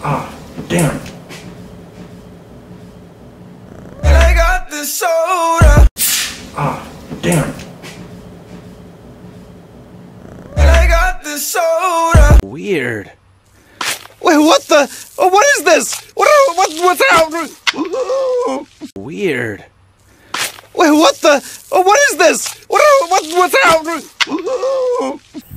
Ah, damn. And I got this soda. Ah, damn. And I got this soda. Weird. Wait, what the? Oh, what is this? What's happening? Weird. Wait, what the? Oh, what is this? What's happening?